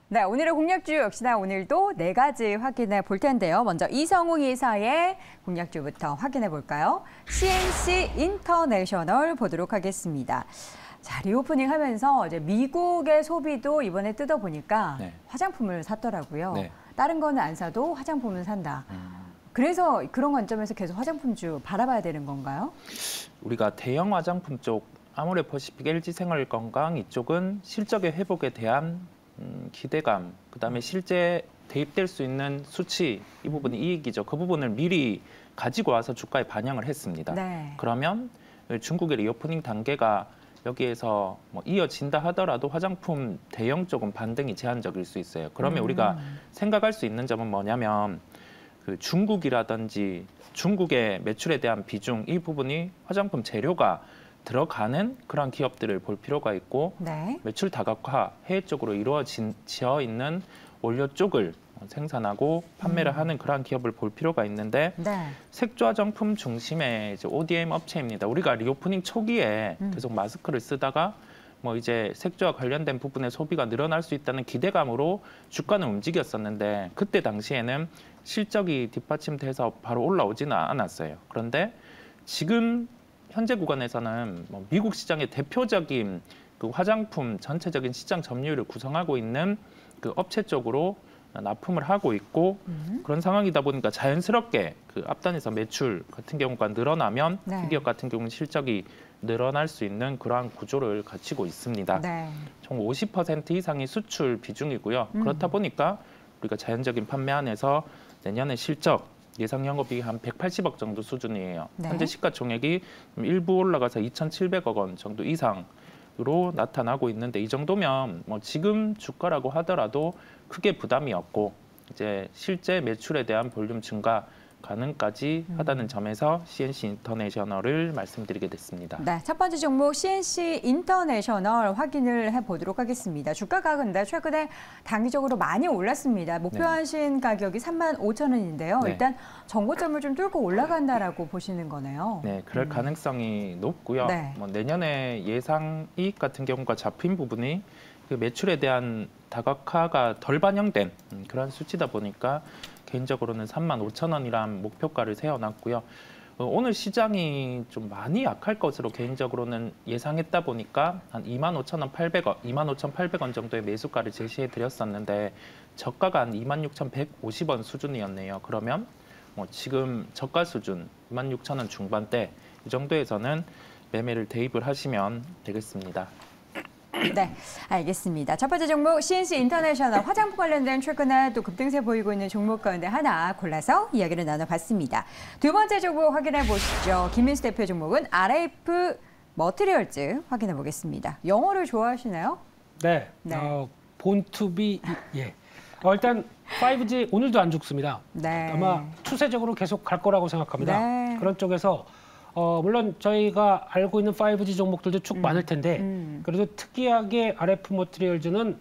네, 오늘의 공략주 역시나 오늘도 4가지 확인해 볼 텐데요. 먼저 이성웅 이사의 공략주부터 확인해 볼까요? CNC 인터내셔널 보도록 하겠습니다. 자, 리오프닝 하면서 이제 미국의 소비도 이번에 뜯어보니까 화장품을 샀더라고요. 다른 거는 안 사도 화장품은 산다. 그래서 그런 관점에서 계속 화장품주 바라봐야 되는 건가요? 우리가 대형 화장품 쪽 아모레퍼시픽, LG생활건강 이쪽은 실적의 회복에 대한 기대감, 그다음에 실제 대입될 수 있는 수치, 이 부분이 이익이죠. 그 부분을 미리 가지고 와서 주가에 반영을 했습니다. 그러면 중국의 리오프닝 단계가 여기에서 뭐 이어진다 하더라도 화장품 대형 쪽은 반등이 제한적일 수 있어요. 그러면 우리가 생각할 수 있는 점은 뭐냐면 그 중국이라든지 중국의 매출에 대한 비중, 이 부분이 화장품 재료가 들어가는 그런 기업들을 볼 필요가 있고 매출 다각화, 해외 쪽으로 이루어져 있는 원료 쪽을 생산하고 판매를 하는 그러한 기업을 볼 필요가 있는데 색조 화장품 중심의 이제 ODM 업체입니다. 우리가 리오프닝 초기에 계속 마스크를 쓰다가 뭐 이제 색조와 관련된 부분의 소비가 늘어날 수 있다는 기대감으로 주가는 움직였었는데 그때 당시에는 실적이 뒷받침돼서 바로 올라오지는 않았어요. 그런데 지금 현재 구간에서는 뭐 미국 시장의 대표적인 그 화장품 전체적인 시장 점유율을 구성하고 있는 그 업체 쪽으로 납품을 하고 있고 그런 상황이다 보니까 자연스럽게 그 앞단에서 매출 같은 경우가 늘어나면 이 기업 같은 경우는 실적이 늘어날 수 있는 그러한 구조를 갖추고 있습니다. 총 50% 이상이 수출 비중이고요. 그렇다 보니까 우리가 자연적인 판매 안에서 내년에 실적 예상 영업이익 한 180억 정도 수준이에요. 현재 시가총액이 일부 올라가서 2,700억 원 정도 이상으로 나타나고 있는데 이 정도면 뭐 지금 주가라고 하더라도 크게 부담이 없고 이제 실제 매출에 대한 볼륨 증가 가능까지 하다는 점에서 CNC 인터내셔널을 말씀드리게 됐습니다. 네, 첫 번째 종목 CNC 인터내셔널 확인을 해보도록 하겠습니다. 주가가 근데 최근에 단기적으로 많이 올랐습니다. 목표하신 가격이 35,000원인데요. 일단 정고점을 좀 뚫고 올라간다라고 보시는 거네요. 네, 그럴 가능성이 높고요. 뭐 내년에 예상 이익 같은 경우가 잡힌 부분이 그 매출에 대한 다각화가 덜 반영된 그런 수치다 보니까 개인적으로는 35,000원이란 목표가를 세워놨고요. 오늘 시장이 좀 많이 약할 것으로 개인적으로는 예상했다 보니까 한 25,800원, 25,800원 정도의 매수가를 제시해 드렸었는데 저가가 한 26,150원 수준이었네요. 그러면 뭐 지금 저가 수준 26,000원 중반대 이 정도에서는 매매를 대입을 하시면 되겠습니다. 네, 알겠습니다. 첫 번째 종목 CNC 인터내셔널 화장품 관련된 최근에 또 급등세 보이고 있는 종목 가운데 하나 골라서 이야기를 나눠봤습니다. 두 번째 종목 확인해 보시죠. 김민수 대표 종목은 RF 머티리얼즈 확인해 보겠습니다. 영어를 좋아하시나요? 네, 본투비 일단 5G 오늘도 안 죽습니다. 아마 추세적으로 계속 갈 거라고 생각합니다. 그런 쪽에서 물론 저희가 알고 있는 5G 종목들도 쭉 많을 텐데 그래도 특이하게 RF 머티리얼즈는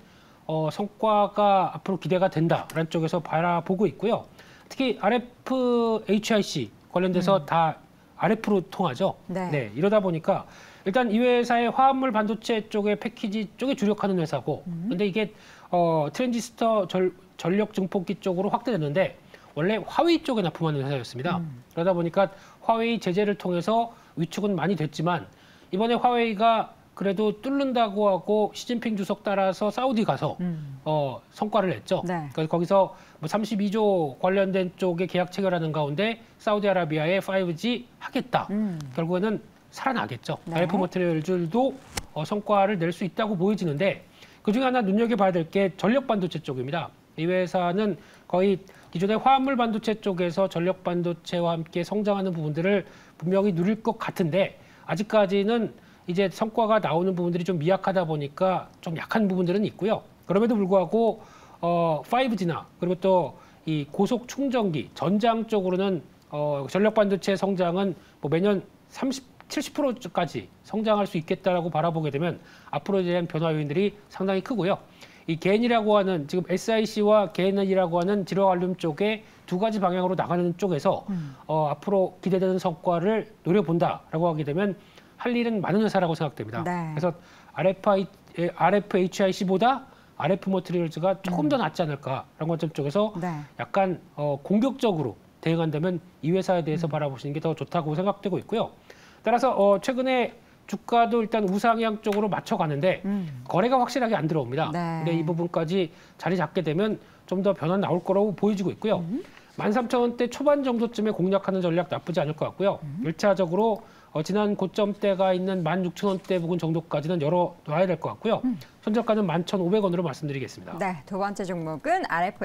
성과가 앞으로 기대가 된다라는 쪽에서 바라보고 있고요. 특히 RF HIC 관련돼서 다 RF로 통하죠. 이러다 보니까 일단 이 회사의 화합물 반도체 쪽의 패키지 쪽에 주력하는 회사고 근데 이게 트랜지스터 전력 증폭기 쪽으로 확대됐는데 원래 화웨이 쪽에 납품하는 회사였습니다. 그러다 보니까 화웨이 제재를 통해서 위축은 많이 됐지만 이번에 화웨이가 그래도 뚫는다고 하고 시진핑 주석 따라서 사우디 가서 성과를 냈죠. 그래서 거기서 뭐 32조 관련된 쪽에 계약 체결하는 가운데 사우디아라비아에 5G 하겠다. 결국에는 살아나겠죠. RF 머티리얼들도 성과를 낼 수 있다고 보여지는데 그중에 하나 눈여겨봐야 될 게 전력 반도체 쪽입니다. 이 회사는 거의 기존의 화합물 반도체 쪽에서 전력 반도체와 함께 성장하는 부분들을 분명히 누릴 것 같은데 아직까지는 이제 성과가 나오는 부분들이 좀 미약하다 보니까 좀 약한 부분들은 있고요. 그럼에도 불구하고 5G나 그리고 또 이 고속 충전기, 전장 쪽으로는 전력 반도체 성장은 뭐 매년 70%까지 성장할 수 있겠다라고 바라보게 되면 앞으로에 대한 변화 요인들이 상당히 크고요. 이 겐이라고 하는 지금 SIC와 겐이라고 하는 지로알륨 쪽에 두 가지 방향으로 나가는 쪽에서 앞으로 기대되는 성과를 노려본다라고 하게 되면 할 일은 많은 회사라고 생각됩니다. 그래서 RF HIC보다 RF 머티리얼즈가 조금 더 낫지 않을까라는 관점 쪽에서 네. 약간 공격적으로 대응한다면 이 회사에 대해서 바라보시는 게 더 좋다고 생각되고 있고요. 따라서 최근에 주가도 일단 우상향 쪽으로 맞춰가는데 거래가 확실하게 안 들어옵니다. 네. 근데 이 부분까지 자리 잡게 되면 좀 더 변화 나올 거라고 보여지고 있고요. 13,000원대 초반 정도쯤에 공략하는 전략 나쁘지 않을 것 같고요. 1차적으로 지난 고점대가 있는 16,000원대 부근 정도까지는 열어놔야 될 것 같고요. 현저가는 11,500원으로 말씀드리겠습니다. 네, 두 번째 종목은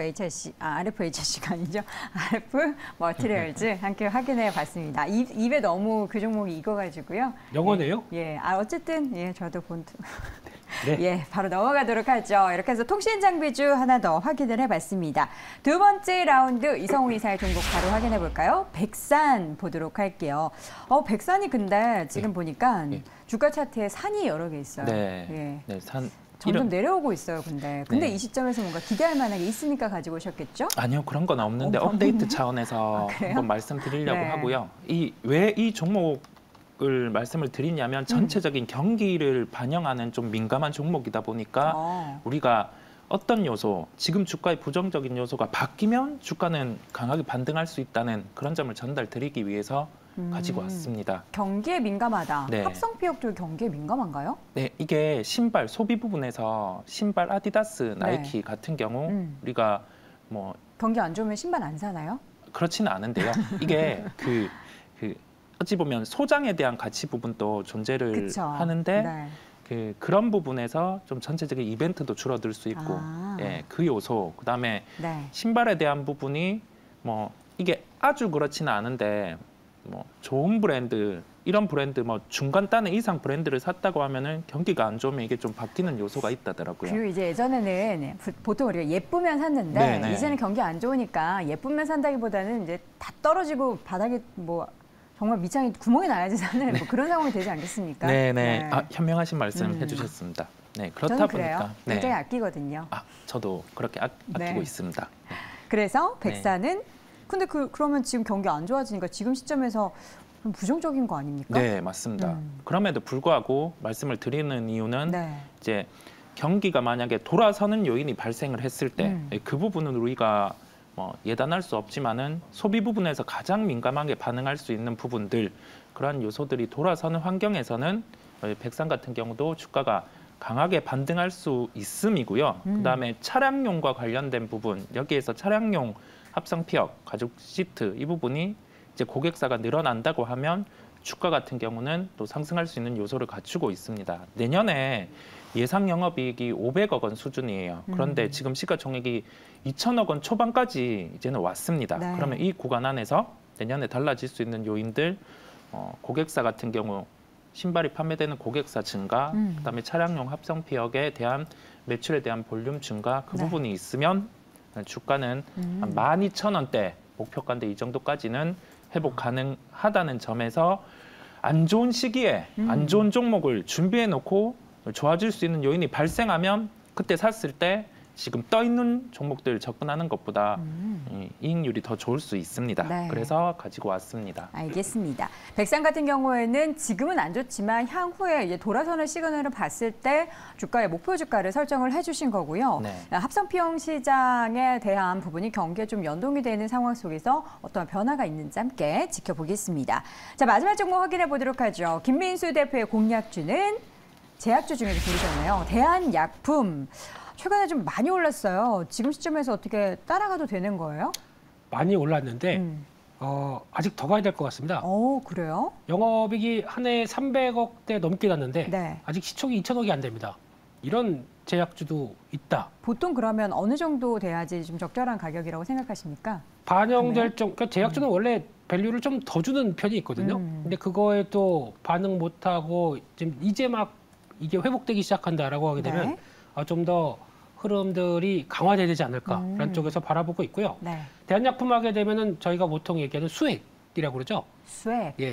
RFHC가 아니죠. RF 머티리얼즈 함께 확인해 봤습니다. 입에 너무 그 종목이 익어가지고요. 영어네요? 예, 어쨌든 예, 저도 본투. 네. 예, 바로 넘어가도록 하죠. 이렇게 해서 통신 장비주 하나 더 확인을 해봤습니다. 두 번째 라운드 이성우 이사의 종목 바로 확인해 볼까요? 백산 보도록 할게요. 백산이 근데 지금 보니까 주가 차트에 산이 여러 개 있어요. 네, 예. 네, 점점 내려오고 있어요. 근데 네. 이 시점에서 뭔가 기대할 만한 게 있으니까 가지고 오셨겠죠? 아니요, 그런 건 없는데 업데이트 차원에서 한번 말씀드리려고 네. 하고요. 왜 이 종목을 말씀을 드리냐면 전체적인 경기를 반영하는 좀 민감한 종목이다 보니까 우리가 어떤 요소, 지금 주가의 부정적인 요소가 바뀌면 주가는 강하게 반등할 수 있다는 그런 점을 전달드리기 위해서 가지고 왔습니다. 경기에 민감하다. 네. 합성피혁도 경기에 민감한가요? 네, 이게 신발 소비 부분에서 신발 아디다스, 나이키 네. 같은 경우 우리가 뭐 경기 안 좋으면 신발 안 사나요? 그렇지는 않은데요. 이게 그 어찌 보면 소장에 대한 가치 부분도 존재를 그쵸. 하는데 네. 그런 부분에서 좀 전체적인 이벤트도 줄어들 수 있고 예, 그 요소 그다음에 네. 신발에 대한 부분이 뭐 이게 아주 그렇지는 않은데 뭐 좋은 브랜드 이런 브랜드 뭐 중간단의 이상 브랜드를 샀다고 하면은 경기가 안 좋으면 이게 좀 바뀌는 요소가 있다더라고요. 그리고 이제 예전에는 보통 우리가 예쁘면 샀는데 네네. 이제는 경기 안 좋으니까 예쁘면 산다기보다는 이제 다 떨어지고 바닥에 뭐 정말 밑창에 구멍이 나야지 사는 뭐 그런 상황이 되지 않겠습니까? 네네. 현명하신 말씀 해주셨습니다. 네, 그렇다 저는 보니까 그래요. 굉장히 아끼거든요. 저도 그렇게 아끼고 있습니다. 네. 그래서 백사는 근데 그러면 지금 경기 안 좋아지니까 지금 시점에서 좀 부정적인 거 아닙니까? 네, 맞습니다. 그럼에도 불구하고 말씀을 드리는 이유는 이제 경기가 만약에 돌아서는 요인이 발생을 했을 때 그 부분은 우리가 뭐 예단할 수 없지만은 소비 부분에서 가장 민감하게 반응할 수 있는 부분들 그러한 요소들이 돌아서는 환경에서는 백산 같은 경우도 주가가 강하게 반등할 수 있음이고요. 그다음에 차량용과 관련된 부분 여기에서 차량용 합성피혁, 가죽 시트 이 부분이 이제 고객사가 늘어난다고 하면 주가 같은 경우는 또 상승할 수 있는 요소를 갖추고 있습니다. 내년에 예상 영업이익이 500억 원 수준이에요. 그런데 지금 시가총액이 2천억 원 초반까지 이제는 왔습니다. 네. 그러면 이 구간 안에서 내년에 달라질 수 있는 요인들 고객사 같은 경우 신발이 판매되는 고객사 증가, 그다음에 차량용 합성피혁에 대한 매출에 대한 볼륨 증가 그 부분이 있으면 주가는 한 12,000원대 목표가인데 이 정도까지는 회복 가능하다는 점에서 안 좋은 시기에 안 좋은 종목을 준비해 놓고 좋아질 수 있는 요인이 발생하면 그때 샀을 때 지금 떠 있는 종목들 접근하는 것보다 이익률이 더 좋을 수 있습니다. 네. 그래서 가지고 왔습니다. 알겠습니다. 백산 같은 경우에는 지금은 안 좋지만 향후에 이제 돌아서는 시그널을 봤을 때 주가의 목표 주가를 설정을 해주신 거고요. 네. 합성피용 시장에 대한 부분이 경기에 좀 연동이 되는 상황 속에서 어떤 변화가 있는지 함께 지켜보겠습니다. 자, 마지막 종목 확인해 보도록 하죠. 김민수 대표의 공략주는 제약주 중에서 고르셨네요. 대한약품. 최근에 좀 많이 올랐어요. 지금 시점에서 어떻게 따라가도 되는 거예요? 많이 올랐는데 아직 더 가야 될 것 같습니다. 그래요? 영업이익이 한 해에 300억대 넘게 났는데 네. 아직 시총이 2천억이 안 됩니다. 이런 제약주도 있다. 보통 그러면 어느 정도 돼야지 좀 적절한 가격이라고 생각하십니까? 반영될 그러니까 제약주는 원래 밸류를 좀 더 주는 편이 있거든요. 근데 그거에 또 반응 못하고 지금 이제 막 이게 회복되기 시작한다라고 하게 되면 좀 더 흐름들이 강화돼야 되지 않을까라는 쪽에서 바라보고 있고요. 네. 대한약품 하게 되면은 저희가 보통 얘기하는 수액이라고 그러죠. 수액. 예,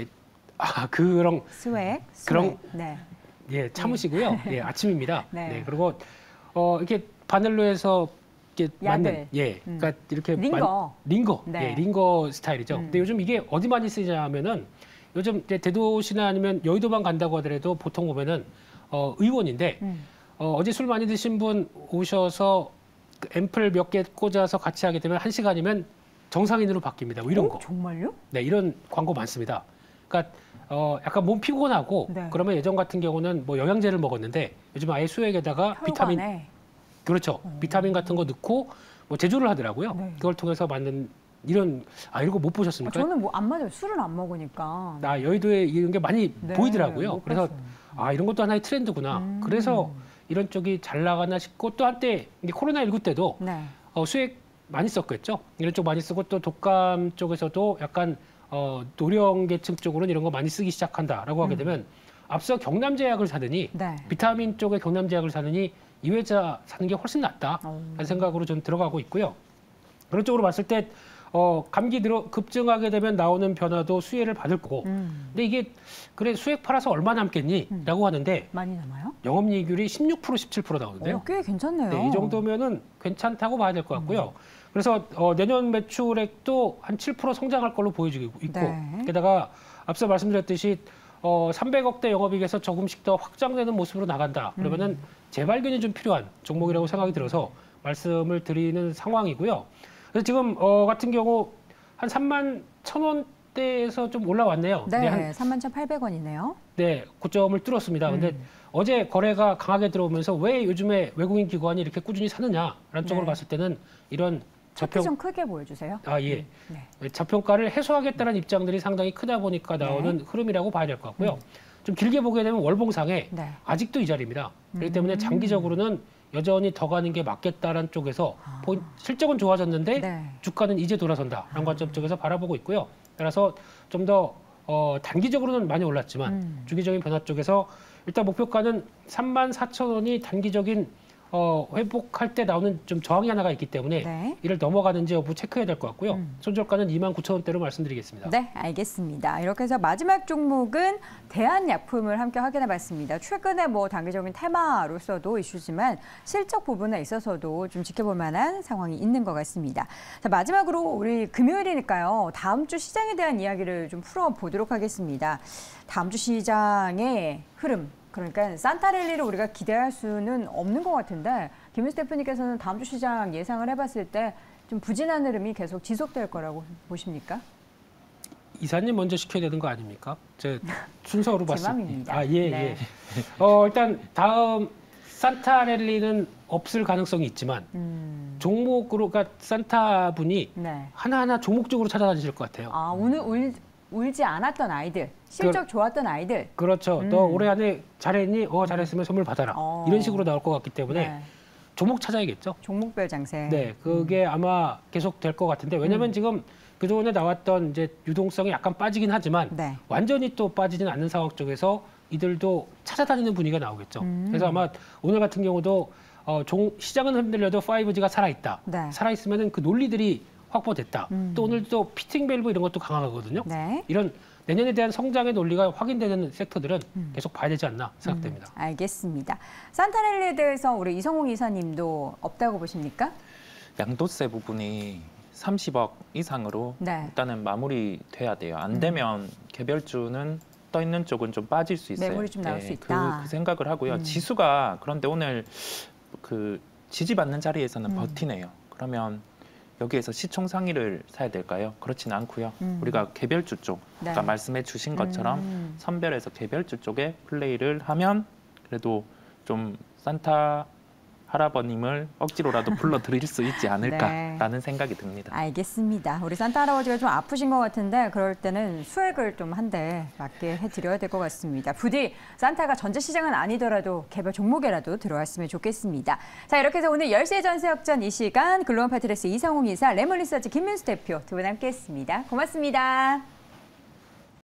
그런 수액. 그런 네. 예 참으시고요. 예, 아침입니다. 네. 네, 그리고 이렇게 바늘로 해서 이렇게 맞는 그러니까 이렇게 링거, 네. 예, 링거 스타일이죠. 근데 요즘 이게 어디 많이 쓰냐면은 요즘 이제 대도시나 아니면 여의도만 간다고 하더라도 보통 보면은 의원인데 어제 술 많이 드신 분 오셔서 그 앰플 몇 개 꽂아서 같이 하게 되면 1시간이면 정상인으로 바뀝니다. 뭐 이런 거. 정말요? 네, 이런 광고 많습니다. 그러니까 약간 몸 피곤하고 네. 그러면 예전 같은 경우는 뭐 영양제를 먹었는데 요즘 아예 수액에다가 비타민 그렇죠. 비타민 같은 거 넣고 뭐 제조를 하더라고요. 네. 그걸 통해서 만든 이런 이런 거 못 보셨습니까? 저는 뭐 안 맞아요. 술은 안 먹으니까. 여의도에 이런 게 많이 네, 보이더라고요. 그래서 봤어요. 이런 것도 하나의 트렌드구나. 그래서 이런 쪽이 잘 나가나 싶고 또 한때 코로나19 때도 네. 수액 많이 썼겠죠. 이런 쪽 많이 쓰고 또 독감 쪽에서도 약간 노령계층 쪽으로는 이런 거 많이 쓰기 시작한다라고 하게 되면 앞서 경남제약을 사더니 네. 비타민 쪽에 경남제약을 사더니 이외자 사는 게 훨씬 낫다라는 생각으로 좀 들어가고 있고요. 그런 쪽으로 봤을 때 감기 급증하게 되면 나오는 변화도 수혜를 받을 거고 근데 이게 그래 수액 팔아서 얼마 남겠니?라고 하는데 많이 남아요? 영업이익률이 16% 17% 나오는데요. 꽤 괜찮네요. 네, 이 정도면은 괜찮다고 봐야 될 것 같고요. 그래서 내년 매출액도 한 7% 성장할 걸로 보여지고 있고 네. 게다가 앞서 말씀드렸듯이 300억대 영업이익에서 조금씩 더 확장되는 모습으로 나간다. 그러면은 재발견이 좀 필요한 종목이라고 생각이 들어서 말씀을 드리는 상황이고요. 그래서 지금 같은 경우 한 31,000원대에서 좀 올라왔네요. 네, 31,800원이네요. 네, 고점을 뚫었습니다. 근데 어제 거래가 강하게 들어오면서 왜 요즘에 외국인 기관이 이렇게 꾸준히 사느냐라는 쪽으로 봤을 때는 이런 차트 좀 크게 보여주세요. 예. 네. 저평가를 해소하겠다는 입장들이 상당히 크다 보니까 나오는 흐름이라고 봐야 될 것 같고요. 좀 길게 보게 되면 월봉상에 아직도 이 자리입니다. 그렇기 때문에 장기적으로는 여전히 더 가는 게 맞겠다라는 쪽에서 실적은 좋아졌는데 주가는 이제 돌아선다라는 관점 쪽에서 바라보고 있고요. 따라서 좀 더 단기적으로는 많이 올랐지만 주기적인 변화 쪽에서 일단 목표가는 34,000원이 단기적인 회복할 때 나오는 좀 저항이 하나가 있기 때문에 이를 넘어가는지 여부 체크해야 될 것 같고요. 손절가는 29,000원대로 말씀드리겠습니다. 네, 알겠습니다. 이렇게 해서 마지막 종목은 대한약품을 함께 확인해봤습니다. 최근에 뭐 단기적인 테마로서도 이슈지만 실적 부분에 있어서도 좀 지켜볼 만한 상황이 있는 것 같습니다. 자, 마지막으로 우리 금요일이니까요. 다음 주 시장에 대한 이야기를 좀 풀어보도록 하겠습니다. 다음 주 시장의 흐름. 그러니까 산타랠리를 우리가 기대할 수는 없는 것 같은데 김윤수 대표님께서는 다음 주 시장 예상을 해봤을 때 좀 부진한 흐름이 계속 지속될 거라고 보십니까? 이사님 먼저 시켜야 되는 거 아닙니까? 제 순서로 봤을 때. 예. 일단 다음 산타랠리는 없을 가능성이 있지만 종목으로 그러니까 산타 분이 하나하나 종목적으로 찾아다니실 것 같아요. 오늘 울지 않았던 아이들, 실적 좋았던 아이들. 그렇죠. 너 올해 안에 잘했니? 잘했으면 선물 받아라. 이런 식으로 나올 것 같기 때문에 종목 찾아야겠죠. 종목별 장세. 네, 그게 아마 계속 될 것 같은데 왜냐하면 지금 그동안에 나왔던 이제 유동성이 약간 빠지긴 하지만 완전히 또 빠지진 않는 상황 쪽에서 이들도 찾아다니는 분위기가 나오겠죠. 그래서 아마 오늘 같은 경우도 시장은 흔들려도 5G가 살아있다. 살아있으면 그 논리들이 확보됐다. 또 오늘 또 피팅 밸브 이런 것도 강하거든요. 이런 내년에 대한 성장의 논리가 확인되는 섹터들은 계속 봐야 되지 않나 생각됩니다. 알겠습니다. 산타랠리에 대해서 우리 이성웅 이사님도 없다고 보십니까? 양도세 부분이 30억 이상으로 일단은 마무리돼야 돼요. 안 되면 개별주는 떠 있는 쪽은 좀 빠질 수 있어요. 매물이 좀 나올 수 있다. 그 생각을 하고요. 지수가 그런데 오늘 그 지지받는 자리에서는 버티네요. 그러면 여기에서 시총 상위를 사야 될까요? 그렇지는 않고요. 우리가 개별주 쪽, 아까 말씀해 주신 것처럼 선별해서 개별주 쪽에 플레이를 하면 그래도 좀 산타 할아버님을 억지로라도 불러드릴 수 있지 않을까라는 생각이 듭니다. 알겠습니다. 우리 산타 할아버지가 좀 아프신 것 같은데 그럴 때는 수액을 좀 한 대 맞게 해드려야 될 것 같습니다. 부디 산타가 전체시장은 아니더라도 개별 종목에라도 들어왔으면 좋겠습니다. 자, 이렇게 해서 오늘 10시의 전세역전 이 시간 글로벌 파트레스 이성웅 이사, 레몬리서치 김민수 대표 두 분 함께했습니다. 고맙습니다.